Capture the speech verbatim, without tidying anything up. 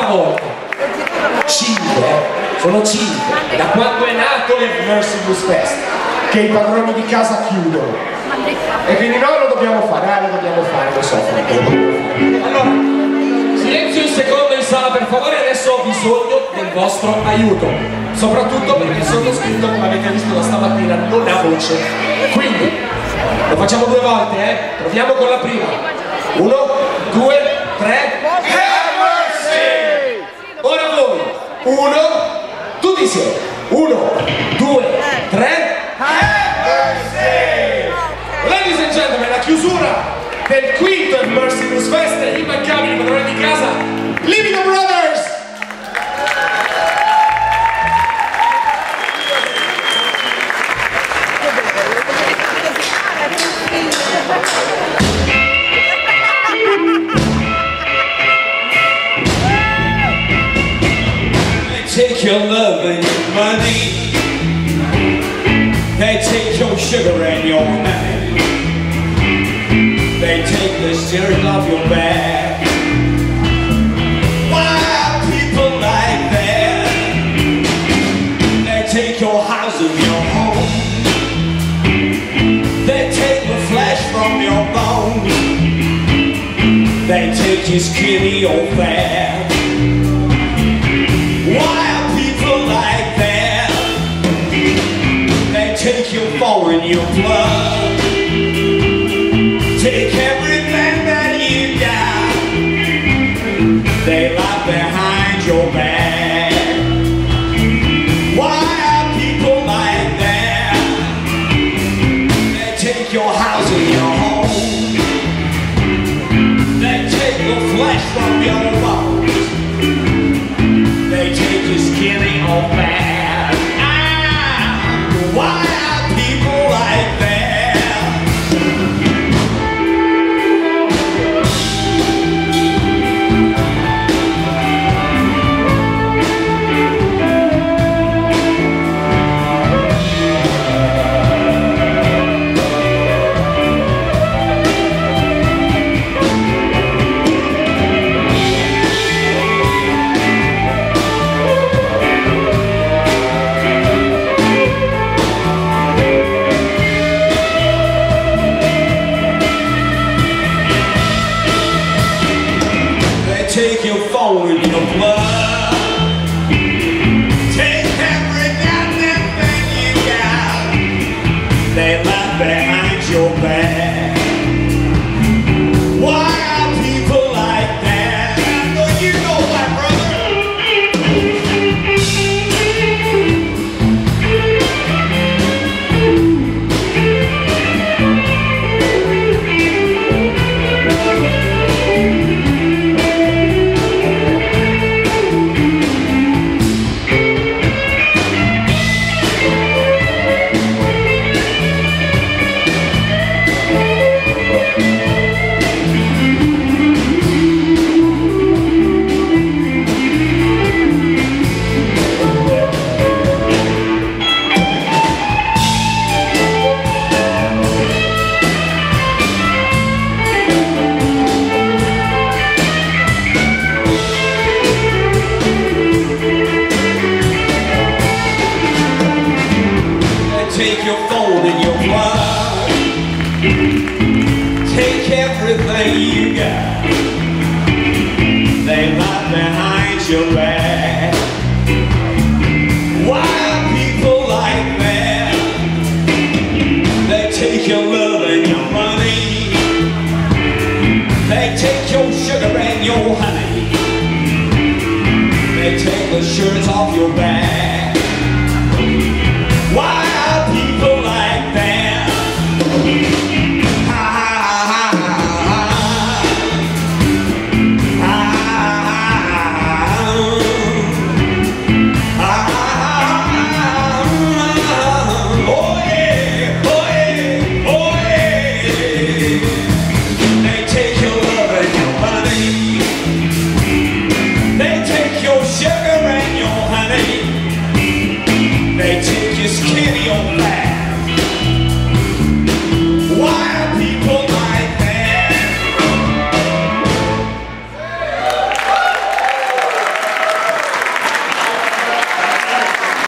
volta. Cinque, eh? Sono cinque. Da quando è nato il Merciless Fest, che i padroni di casa chiudono. E quindi noi lo dobbiamo fare, eh, lo dobbiamo fare, lo so. Allora, silenzio un secondo in sala per favore, adesso ho bisogno del vostro aiuto. Soprattutto perché il sottoscritto, come avete visto da stamattina, non ha voce. Quindi, lo facciamo due volte, eh? Proviamo con la prima. Uno, due, tre. Ora voi, uno, tutti insieme, uno, due, tre, Mercy! Ladies and gentlemen, la chiusura del quinto Merciless Fest, immancabili padroni di casa, Livido Brothers! Take your love and your money. They take your sugar and your honey. They take the steering off your back. Why are people like that? They take your house and your home. They take the flesh from your bones. They take your skinny or fat. Why are people like that? They take your phone and your blood. Take everything that you got. They lie behind your back. Why are people like that? They take your house and your home. They take the flesh from your bones. They take your skinny or bad. Ah, why are people like that? Take your phone and your blood. Take every goddamn thing you got. They lie behind your back. Why are people like that? I know you know that, take your phone and your blood. Take everything you got. They lie behind your back. Why are people like that? They take your love and your money. They take your sugar and your honey. They take the shirts off your back.